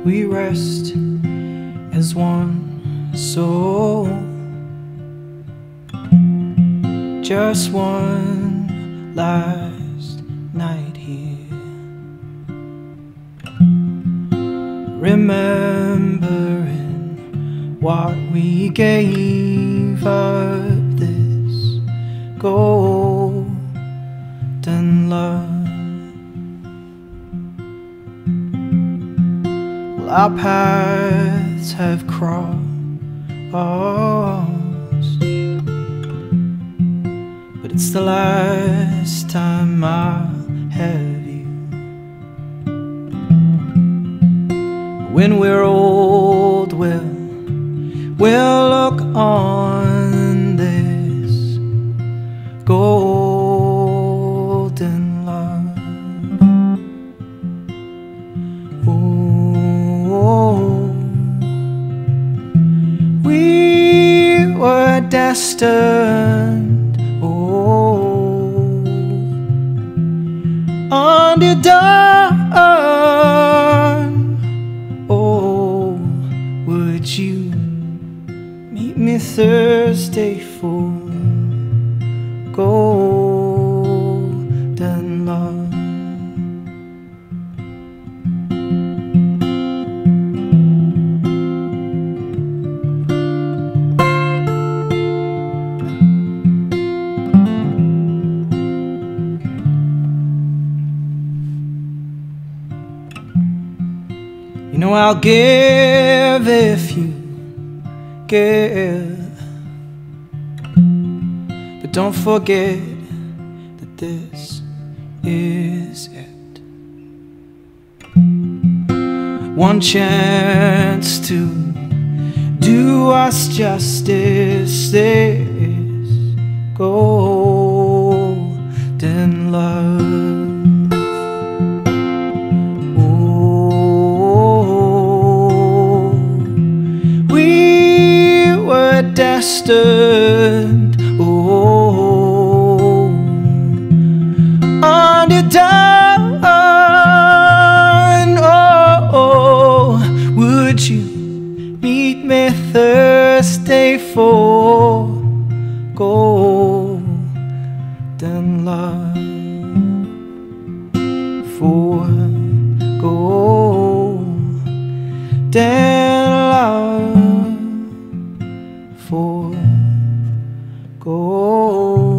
we rest as one soul. Just one last night here, remembering what we gave up, this golden love. Well, our paths have crossed, but it's the last time I'll have you. When we're old, we'll look on this golden love. Oh, we were destined, undone. Oh, would you meet me Thursday for golden love? You know I'll give if you give, but don't forget that this is it. One chance to do us justice, this golden love. Destined, undone. Oh, would you meet me Thursday for golden love? For golden love. For gold.